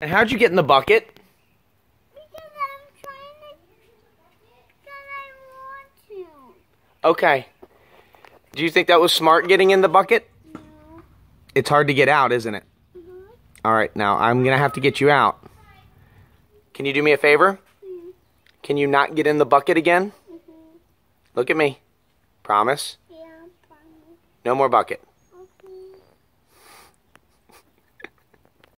And how'd you get in the bucket? Because I'm trying to, because I want to. Okay. Do you think that was smart getting in the bucket? No. It's hard to get out, isn't it? Mm-hmm. All right, now I'm going to have to get you out. Can you do me a favor? Mm-hmm. Can you not get in the bucket again? Mm-hmm. Look at me. Promise? Yeah, promise. No more bucket.